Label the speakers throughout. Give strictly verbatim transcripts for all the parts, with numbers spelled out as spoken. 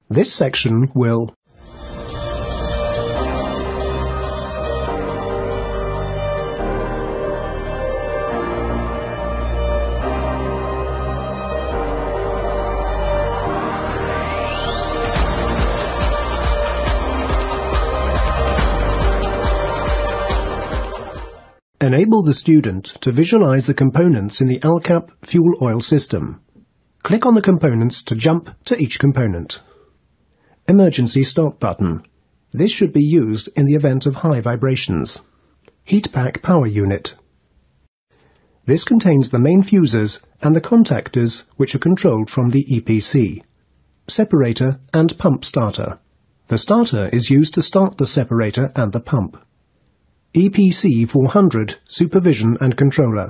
Speaker 1: This section will enable the student to visualize the components in the ALCAP fuel oil system. Click on the components to jump to each component. Emergency stop button. This should be used in the event of high vibrations. Heat pack power unit. This contains the main fuses and the contactors which are controlled from the E P C. Separator and pump starter. The starter is used to start the separator and the pump. E P C four hundred supervision and controller.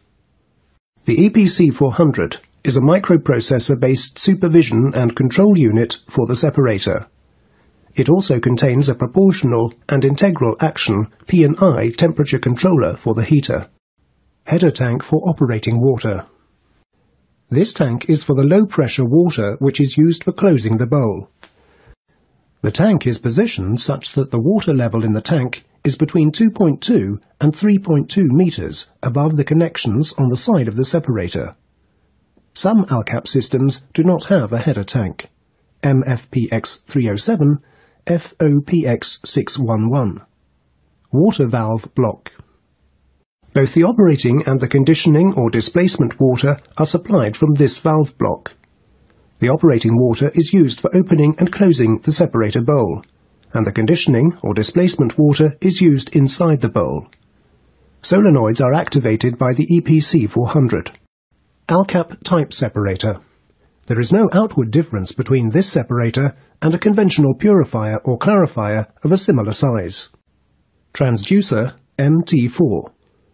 Speaker 1: The E P C four hundred is a microprocessor-based supervision and control unit for the separator. It also contains a proportional and integral action P and I temperature controller for the heater. Header tank for operating water. This tank is for the low-pressure water which is used for closing the bowl. The tank is positioned such that the water level in the tank is between two point two and three point two meters above the connections on the side of the separator. Some ALCAP systems do not have a header tank. M F P X three oh seven, F O P X six one one. Water valve block. Both the operating and the conditioning or displacement water are supplied from this valve block. The operating water is used for opening and closing the separator bowl, and the conditioning or displacement water is used inside the bowl. Solenoids are activated by the E P C four hundred. ALCAP type separator. There is no outward difference between this separator and a conventional purifier or clarifier of a similar size. Transducer M T four.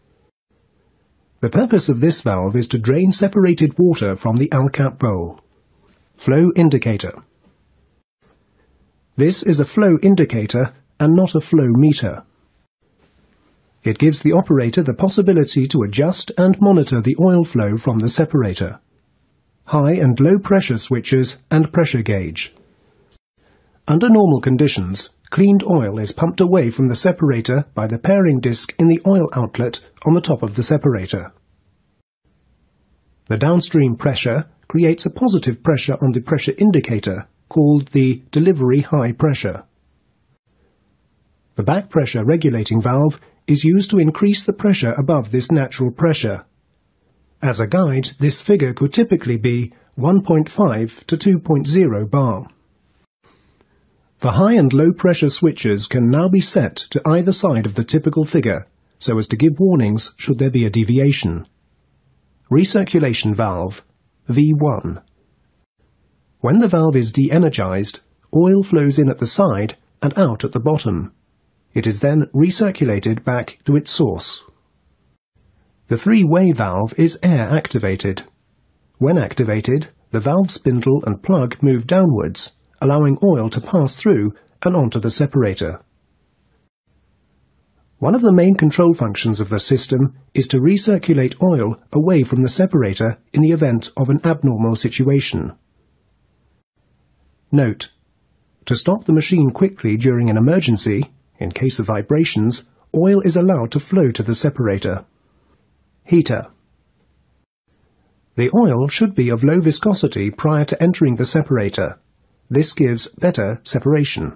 Speaker 1: The purpose of this valve is to drain separated water from the ALCAP bowl. Flow indicator. This is a flow indicator and not a flow meter. It gives the operator the possibility to adjust and monitor the oil flow from the separator. High and low pressure switches and pressure gauge. Under normal conditions, cleaned oil is pumped away from the separator by the pairing disc in the oil outlet on the top of the separator. The downstream pressure creates a positive pressure on the pressure indicator called the delivery high pressure. The back pressure regulating valve is used to increase the pressure above this natural pressure. As a guide, this figure could typically be one point five to two point zero bar. The high and low pressure switches can now be set to either side of the typical figure, so as to give warnings should there be a deviation. Recirculation valve, V one. When the valve is de-energized, oil flows in at the side and out at the bottom. It is then recirculated back to its source. The three-way valve is air-activated. When activated, the valve spindle and plug move downwards, allowing oil to pass through and onto the separator. One of the main control functions of the system is to recirculate oil away from the separator in the event of an abnormal situation. Note: to stop the machine quickly during an emergency, in case of vibrations, oil is allowed to flow to the separator. Heater. The oil should be of low viscosity prior to entering the separator. This gives better separation.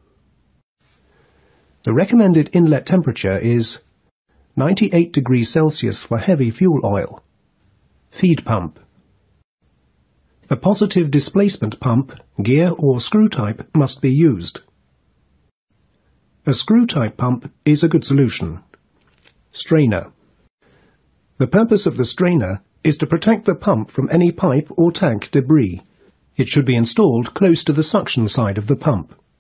Speaker 1: The recommended inlet temperature is ninety-eight degrees Celsius for heavy fuel oil. Feed pump. A positive displacement pump, gear or screw type must be used. A screw-type pump is a good solution. Strainer. The purpose of the strainer is to protect the pump from any pipe or tank debris. It should be installed close to the suction side of the pump.